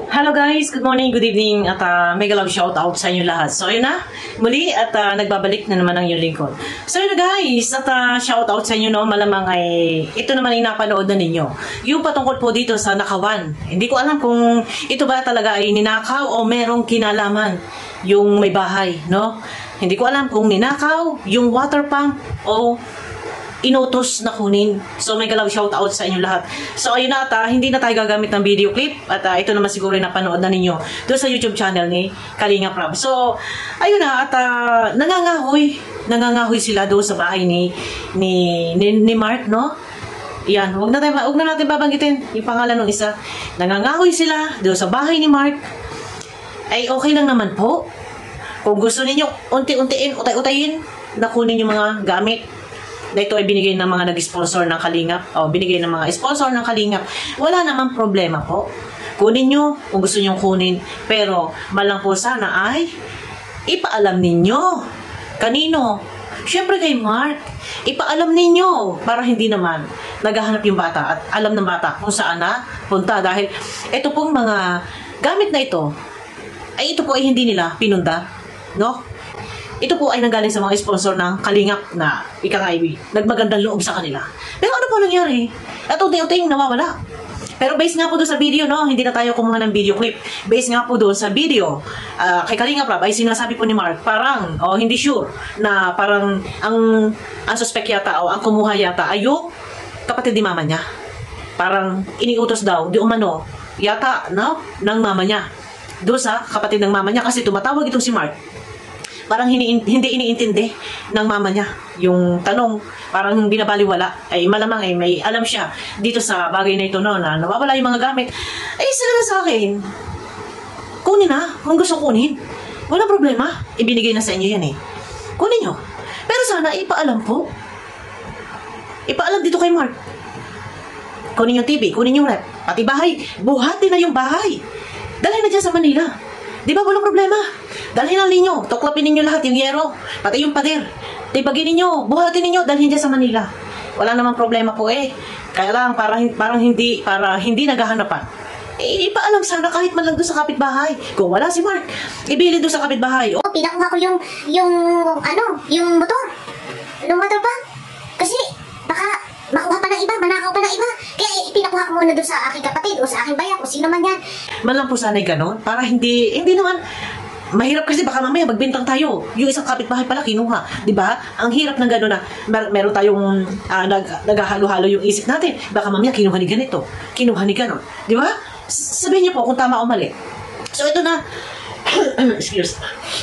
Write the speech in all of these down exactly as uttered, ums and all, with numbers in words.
Hello guys, good morning, good evening, at uh, mega love shout out sa inyo lahat. So yun na, muli at uh, nagbabalik na naman ang inyong lingkod. So yun na guys, at uh, shout out sa inyo, no, malamang ay ito naman yung napanood na ninyo. Yung patungkol po dito sa nakawan. Hindi ko alam kung ito ba talaga ay ninakaw o merong kinalaman yung may bahay, no? Hindi ko alam kung ninakaw yung water pump o inutos na kunin. So may galang shout out sa inyo lahat. So ayun na, at uh, hindi na tayo gagamit ng video clip at uh, ito naman siguro yung napanood na ninyo doon sa YouTube channel ni Kalinga Prab. So ayun na, at uh, nangangahoy nangangahoy sila doon sa bahay ni ni, ni, ni Mark, no? Yan, wag na, tayo, wag na natin babanggitin yung pangalan ng isa. Nangangahoy sila doon sa bahay ni Mark. Ay okay lang naman po kung gusto ninyo unti-untiin, utay-utayin na kunin yung mga gamit na ito ay binigay ng mga nag-sponsor ng Kalingap o binigay ng mga sponsor ng Kalingap. Wala namang problema po. Kunin nyo kung gusto nyo kunin. Pero malang po sana ay ipaalam ninyo. Kanino? Siyempre kay Mark. Ipaalam ninyo para hindi naman naghahanap yung bata at alam ng bata kung saan na punta. Dahil ito pong mga gamit na ito ay ito po ay hindi nila pinunda. No? Ito po ay nanggaling sa mga sponsor ng Kalingap na ika nga nagmagandang loob sa kanila. Pero ano po nangyari? At unti-unting nawawala. Pero based nga po doon sa video, no, hindi na tayo kumuha ng video clip. Based nga po doon sa video, uh, kay Kalingap Prab ay sinasabi po ni Mark, parang, o oh, hindi sure, na parang ang, ang suspect yata o ang kumuha yata ay yung kapatid ni mama niya. Parang iniutos daw, di umano, yata, no, ng mama niya. Doon sa kapatid ng mama niya kasi tumatawag itong si Mark. Parang hindi, hindi iniintindi ng mama niya yung tanong, parang binabaliwala. Ay malamang ay may alam siya dito sa bagay na ito, no, na nawawala yung mga gamit. Ay sila sa akin, kunin na kung gusto kunin. Walang problema, ibinigay na sa inyo yan eh. Kunin nyo. Pero sana ipaalam po. Ipaalam dito kay Mark. Kunin yung T V, kunin yung rep, pati bahay. Buhatin na yung bahay. Dalhin na dyan sa Manila. Di ba walang problema? Dalhin ang ninyo, tuklapin ninyo lahat yung yero, pati yung pader. Tibagin ninyo, buhatin ninyo, dalhin dyan sa Manila. Wala namang problema po eh. Kaya lang, parang, parang hindi, para hindi naghahanapan. Eh, ipaalam sana kahit man lang doon sa kapitbahay. Kung wala si Mark, ibili doon sa kapitbahay. Oh, pinakuha ko yung, yung, ano, yung motor. Yung motor pa. Kasi, baka, makuha pa ng iba, manakaw pa ng iba. Kaya pinakuha ko muna doon sa aking kapatid o sa aking bayan, kung sino man yan. Man lang po sana'y ganon, para hindi, hindi naman, mahirap kasi baka mamaya magbintang tayo. Yung isang kapitbahay pala kinuha, di ba? Ang hirap ng gano'n na mer meron tayong uh, nag naghahalo-halo yung isip natin. Baka mamaya kinuha ni ganito, kinuha ni ganon, di ba? Sabihin niyo po kung tama o mali. So ito na, excuse.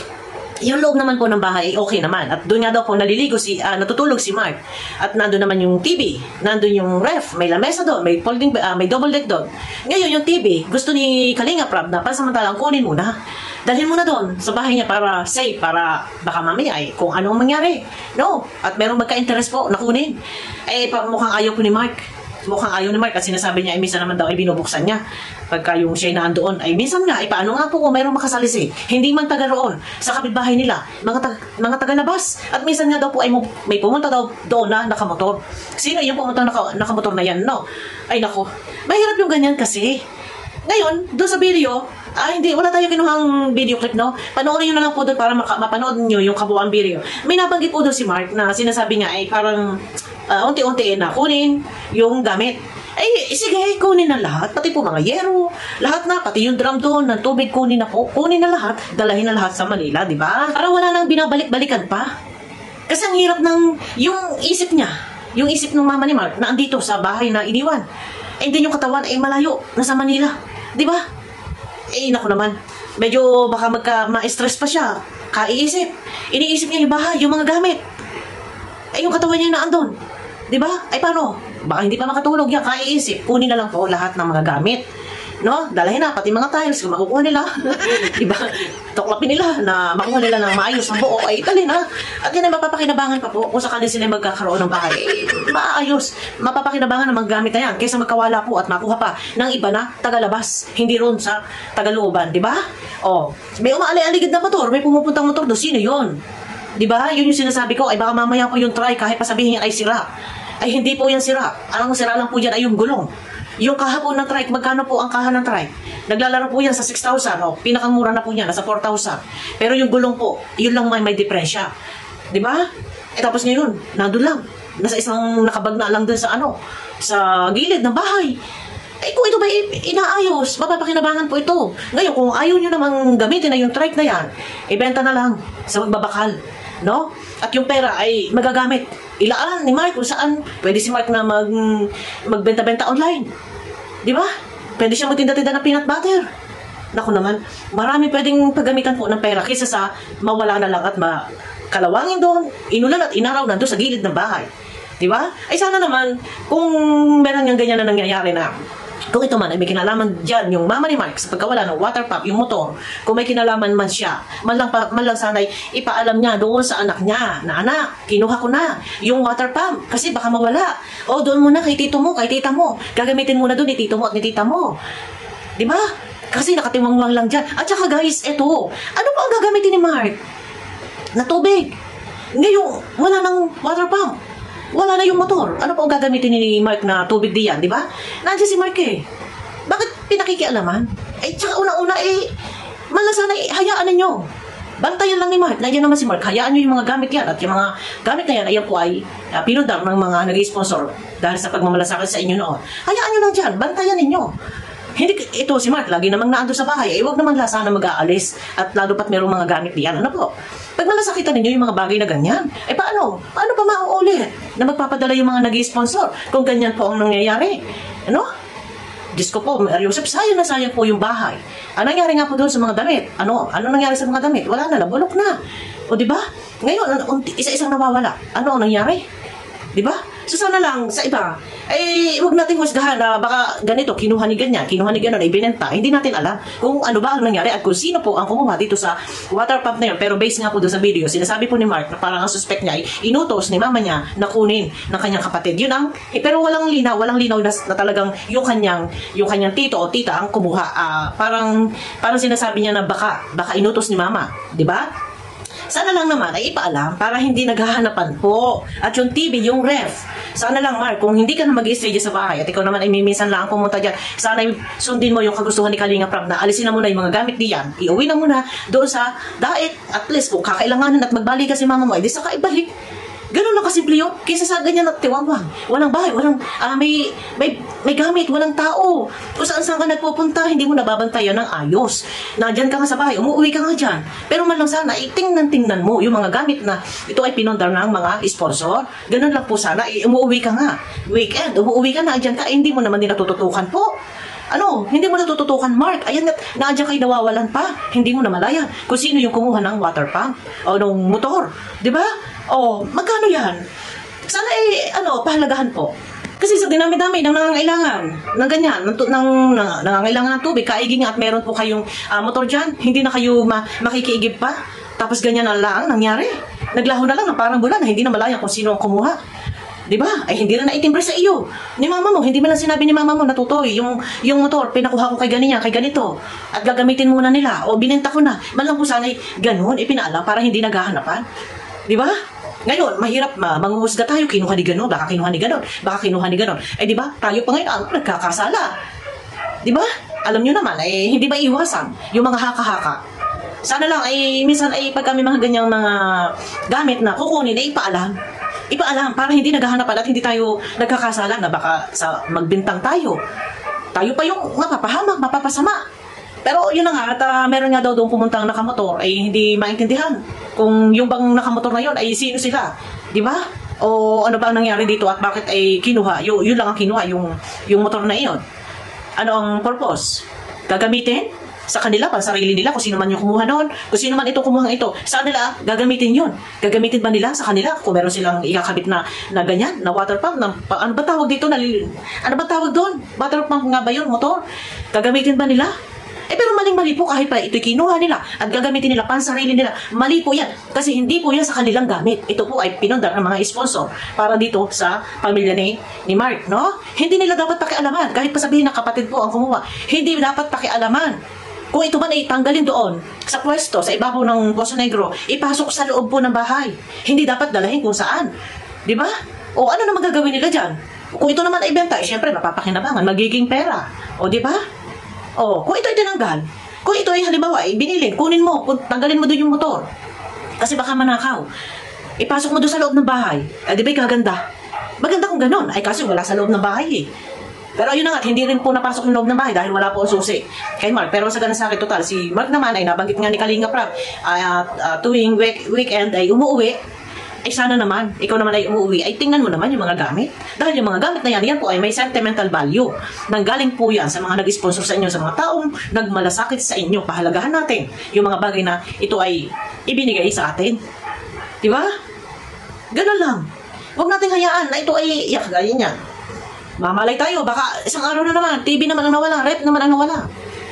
Yung loob naman po ng bahay, okay naman. At doon nga daw po naliligo si, uh, natutulog si Mark. At nandun naman yung T V, nandun yung ref, may lamesa doon, may folding, uh, may double deck doon. Ngayon yung T V, gusto ni Kalinga Prab na pansamantalang kunin muna. Dalhin muna doon sa bahay niya para safe, para baka mamaya ay kung anong mangyari. No, at merong magka-interest po na kunin. Eh, mukhang ayaw po ni Mark. Mukhang ayaw ni Mark at sinasabi niya ay minsan naman daw ay binubuksan niya. Pagka yung siya naandoon ay minsan nga, ay paano nga po kung mayroong makasalisi, hindi man taga roon sa kapitbahay nila, mga, tag, mga taga-labas. At minsan nga daw po ay may pumunta daw doon na nakamotor. Sino yung pumunta naka, nakamotor na yan, no? Ay nako, mahirap yung ganyan kasi. Ngayon, doon sa video, ah, hindi, wala tayong kinuhang video clip, no? Panoorin nyo na lang po doon para mapanood nyo yung kabuuan video. May nabanggit po doon si Mark na sinasabi niya ay parang uh, unti-untiin na kunin yung gamit. Ay, sige, kunin na lahat. Pati po mga yero, lahat na, pati yung drum doon, ng tubig, kunin na po. Kunin na lahat, dalahin na lahat sa Manila, di ba? Para wala nang binabalik-balikan pa. Kasi ang hirap ng, yung isip niya, yung isip ng mama ni Mark, na andito sa bahay na iniwan. And then yung katawan ay malayo, nasa Manila. Di ba? Eh, naku naman. Medyo baka magka-ma-stress pa siya. Kaiisip. Iniisip niya yung bahay, yung mga gamit. Eh, yung katawan niya na andun. Di ba? Ay, paano? Baka hindi pa makatulog yan. Kaiisip. Kunin na lang po lahat ng mga gamit. No? Dalahin na, pati mga tiles, kung makukuha nila. Diba? Tuklapin nila na makuha nila ng maayos ng buo. Ay, dali na. At yan ay mapapakinabangan pa po kung sakali sila magkakaroon ng bahay. Maayos. Mapapakinabangan ng mga gamit na yan kaysa magkawala po at makuha pa ng iba na tagalabas. Hindi ron sa tagalooban. Diba? O, may umaali-aligid na motor. May pumupuntang motor doon. Sino yun? Diba? Yun yung sinasabi ko. Ay, baka mamaya po yung try kahit pasabihin ay sira. Ay, hindi po yan sira. Ang sira lang po yan ay yung gulong. Yung kaha po ng trike, magkano po ang kaha ng trike? Naglalaro po yan sa six thousand, o pinakamura na po niya, nasa four thousand. Pero yung gulong po, yun lang may, may diferensya. Di ba? Eh tapos ngayon, nandun lang. Nasa isang nakabag na lang dun sa ano, sa gilid ng bahay. Eh kung ito ba inaayos, mapapakinabangan po ito. Ngayon, kung ayaw nyo namang gamitin na yung trike na yan, ibenta na lang sa magbabakal. No? At yung pera ay magagamit. Ilaan ni Mark kung saan pwede si Mark na mag, magbenta-benta online. Di ba? Pwede siya magtinda-tinda ng peanut butter. Naku naman, marami pwedeng paggamitan po ng pera kaysa sa mawala na lang at makalawangin doon, inulan at inaraw na doon sa gilid ng bahay. Di ba? Ay sana naman, kung meron niyang ganyan na nangyayari na, kung ito man ay may kinalaman dyan, yung mama ni Mark sa pagkawala ng water pump, yung motor, kung may kinalaman man siya, man lang, pa, man lang sana'y ipaalam niya doon sa anak niya, na anak, kinuha ko na yung water pump, kasi baka mawala. O doon muna kay tito mo, kay tita mo, gagamitin muna doon ni tito mo at ni tita mo. Di ba? Kasi nakatiwangwang lang dyan. At saka guys, eto, ano pa ang gagamitin ni Mark? Na tubig. Ngayon, wala nang water pump. Wala na yung motor. Ano po ang gagamitin ni Mark na tubig diyan, di ba? Nandiyan si Mark eh. Bakit pinakikialaman? Eh, tsaka una-una eh, malasana eh, hayaan ninyo. Bantayan lang ni Mark. Nandiyan naman si Mark. Hayaan nyo yung mga gamit yan. At yung mga gamit na yan, ayan po ay uh, pinundar ng mga nag-sponsor dahil sa pagmamalasakit sa inyo noon. Hayaan nyo lang dyan. Bantayan ninyo. Hindi, ito si Mark, lagi namang naando sa bahay. Eh, huwag naman lasa na mag-aalis. At lalo pat merong mga gamit diyan. Ano po? Pag malasakitan ninyo yung mga bagay na ganyan, eh paano? Paano pa mauulit na magpapadala yung mga nag-sponsor kung ganyan po ang nangyayari? Ano? Diyos ko po, Maria Joseph, sayang na sayang po yung bahay. Ano nangyari nga po doon sa mga damit? Ano? Ano nangyari sa mga damit? Wala na, nabulok na. O di ba? Ngayon, isa-isang nawawala. Ano ang nangyari? Di ba? So sana lang sa iba, eh huwag nating husgahan na baka ganito, kinuha ni ganyan, kinuha ni gano'n, ibinenta. Hindi natin alam kung ano ba ang nangyari at kung sino po ang kumuha dito sa water pump na yun. Pero based nga po doon sa video, sinasabi po ni Mark na parang ang suspect niya ay inutos ni mama niya na kunin ng kanyang kapatid. Yun ang, eh, pero walang linaw, walang linaw na, na talagang yung kanyang, yung kanyang tito o tita ang kumuha. Uh, parang, parang sinasabi niya na baka, baka inutos ni mama. Di ba? Sana lang naman ay ipaalam para hindi naghahanapan po. At yung T V, yung ref. Sana lang, Mark, kung hindi ka na mag-i-stay sa bahay at ikaw naman ay minsan lang pumunta dyan, sana ay sundin mo yung kagustuhan ni Kalinga Prab na alisin na muna yung mga gamit diyan. Iuwi na muna doon sa daet. At least kung kakailanganan at magbalik ka si mama mo, edi saka ibalik. Ganun lang kasimple yun. Kaysa sa ganyan at tiwangwang. Walang bahay, walang, uh, may, may, may gamit, walang tao. Kung saan saan ka nagpupunta, hindi mo nababantayan ng ayos. Nandyan ka nga sa bahay, umuwi ka nga dyan. Pero man lang sana, itingnan-tingnan mo yung mga gamit na ito ay pinondar ng mga sponsor. Ganun lang po sana, eh, umuwi ka nga. Weekend, umuwi ka na, dyan ka, eh, hindi mo naman din natututukan po. Ano, hindi mo natututukan, Mark. Ayan, naadyan kayo nawawalan pa. Hindi mo na malayan kung sino yung kumuha ng water pump o ng motor. Di ba? O, magkano yan? Sana eh, ano, pahalagahan po. Kasi sa dinami-dami ng nangangailangan ng ganyan, ng, ng, ng nangangailangan ng tubig, kaiging at meron po kayong uh, motor dyan, hindi na kayo ma makikiigib pa. Tapos ganyan na lang nangyari. Naglaho na lang ng parang bulan na hindi na malayan kung sino ang kumuha. Diba? Ay hindi na naitimbre sa iyo. Ni mama mo, hindi mo lang sinabi ni mama mo na tutoy, yung, yung motor, pinakuha ko kay ganyan, kay ganito. At gagamitin muna nila. O binenta ko na. Man lang po sana'y ganun, ipinaalam para hindi naghahanapan. Diba? Ngayon, mahirap ma, manghuhusga tayo, kinuha ni gano'n, baka kinuha ni gano'n, baka kinuha ni gano'n. Eh diba? Tayo pa ngayon, ang nagkakasala. Diba? Alam nyo naman, eh, hindi ba iwasan yung mga haka-haka. Sana lang, ay, minsan ay pag kami mga ganyang mga gamit na kukunin, ay ipaalam. Ipaalam para hindi naghahanapan at hindi tayo nagkakasala na baka sa magbintang tayo. Tayo pa yung mapapahamak, mapapasama. Pero yun na nga, at uh, meron nga daw doon pumuntang nakamotor ay hindi maintindihan kung yung bang nakamotor na yun ay sino sila. Di ba? O ano ba ang nangyari dito at bakit ay kinuha? Yun, yun lang ang kinuha, yung, yung motor na iyon. Ano ang purpose? Gagamitin? Sa kanila, pang sarili nila, kung sino man yung kumuha noon, kung sino man itong kumuha ito, sa kanila, gagamitin yun. Gagamitin ba nila sa kanila? Kung meron silang ikakabit na, na ganyan, na water pump, na, ano ba tawag dito? Na, ano ba tawag doon? Water pump nga ba yun? Motor? Gagamitin ba nila? Eh pero maling-mali po kahit pa ito'y kinuha nila at gagamitin nila pang sarili nila. Mali po yan. Kasi hindi po yan sa kanilang gamit. Ito po ay pinundar ng mga sponsor para dito sa pamilya ni, ni Mark, no? Hindi nila dapat pakialaman. Kahit pa sabihin na kapatid po ang kumuha, hindi dapat pakialaman. Kung ito man ay tanggalin doon sa pwesto, sa ibabaw ng Poso Negro, ipasok sa loob po ng bahay. Hindi dapat dalahin kung saan. Di ba? O ano naman gagawin nila dyan? Kung ito naman ay ibenta, eh, syempre, mapapakinabangan, magiging pera. O, di ba? O, kung ito ay tinanggal, kung ito ay halimbawa, ay binilin, kunin mo, kung tanggalin mo doon yung motor. Kasi baka manakaw. Ipasok mo doon sa loob ng bahay. Eh, di ba, kaganda? Maganda kung ganun. Ay, kasi wala sa loob ng bahay eh. Pero ayun na nga, hindi rin po napasok yung loob ng bahay dahil wala po ang susi kay Mark. Pero sa ganun sa akin, total, si Mark naman ay nabanggit nga ni Kalinga Prab, uh, uh, tuwing week, weekend ay umuwi. Ay sana naman, ikaw naman ay umuwi, ay tingnan mo naman yung mga gamit. Dahil yung mga gamit na yan, yan po ay may sentimental value. Nanggaling po yan sa mga nag-sponsor sa inyo, sa mga taong nagmalasakit sa inyo. Pahalagahan natin yung mga bagay na ito ay ibinigay sa atin. Di ba? Ganun lang. Huwag natin hayaan na ito ay, yak, ganyan yan. Mamalay tayo, baka isang araw na naman, T V naman ang nawala, rep naman ang nawala.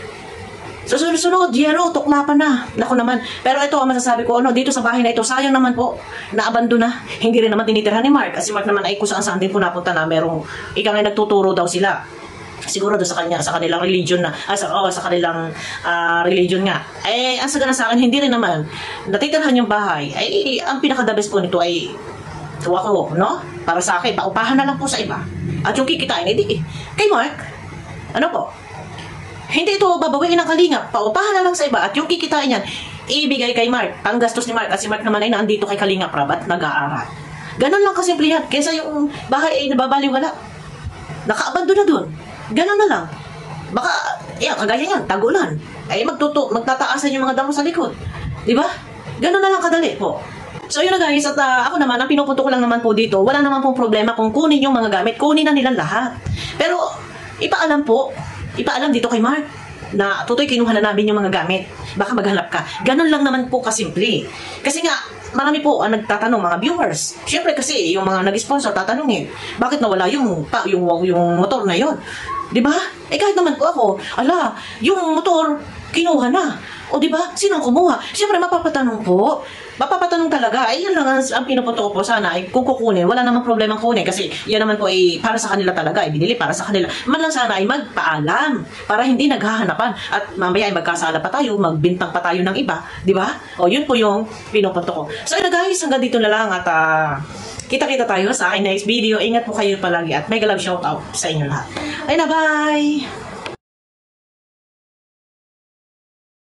So, sunod-sunod, yero, tuklapan na. Naku naman. Pero ito ang masasabi ko, ano, dito sa bahay na ito, sayang naman po, naabando na. Hindi rin naman tinitirhan ni Mark. Kasi Mark naman ay kung saan-saan din po napunta na merong, ika nga nagtuturo daw sila. Siguro doon sa kanya, sa kanilang religion na, ah, sa, oh, sa kanilang uh, religion nga. Eh, ang sagana sa akin, hindi rin naman, natitirhan yung bahay. Ay, ang pinaka-the best po nito ay, tuwa ko, no? Para sa akin, paupahan na lang po sa iba. At yung kikitain, edi, kay Mark, ano po? Hindi ito babawiin ng Kalingap, paupahan na lang sa iba. At yung kikitain yan, ibigay kay Mark. Ang gastos ni Mark, at si Mark naman ay nandito kay Kalingap Rab at nag-aaral. Ganon lang kasimple yan. Kesa yung bahay ay nababaliwala. Nakaabando na dun. Ganon na lang. Baka, yan, kagaya yan, tagulan. Ay magtuto, magtataasan yung mga damo sa likod. Diba? Ganon na lang kadali po. So yun na guys, at uh, ako naman, ang pinupunto ko lang naman po dito, wala naman pong problema kung kunin yung mga gamit, kunin na nilang lahat. Pero, ipaalam po, ipaalam dito kay Mark, na tutoy kinuha na namin yung mga gamit. Baka maghanap ka. Ganon lang naman po kasimple. Kasi nga, marami po ang nagtatanong, mga viewers. Siyempre kasi, yung mga nag-sponsor, tatanungin, bakit nawala yung, pa, yung, yung motor na yon? Diba? Eh kahit naman po ako, ala, yung motor, kinuha na. O diba? Sino ang kumuha? Siyempre, mapapatanong po. Mapapatanong talaga. Ay, yan lang ang, ang pinupunto ko po sana. Ay, kung kukunin, wala namang problema kunin. Kasi yan naman po ay para sa kanila talaga. Ay, binili para sa kanila. Man lang sana ay magpaalam. Para hindi naghahanapan. At mamaya ay magkasala pa tayo. Magbintang pa tayo ng iba. Diba? O, yun po yung pinupunto ko. So, yun na guys. Hanggang dito na lang. At, uh, kita-kita tayo sa aking next video. Ingat po kayo palagi. At mega love shoutout sa inyo lahat. Ay na, bye!